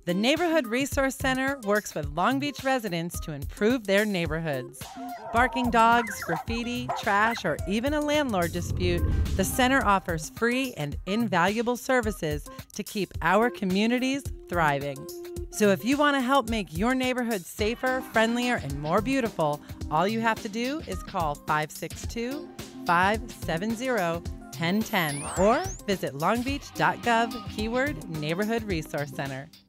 The Neighborhood Resource Center works with Long Beach residents to improve their neighborhoods. Barking dogs, graffiti, trash, or even a landlord dispute, the center offers free and invaluable services to keep our communities thriving. So if you want to help make your neighborhood safer, friendlier, and more beautiful, all you have to do is call 562-570-1010 or visit longbeach.gov keyword Neighborhood Resource Center.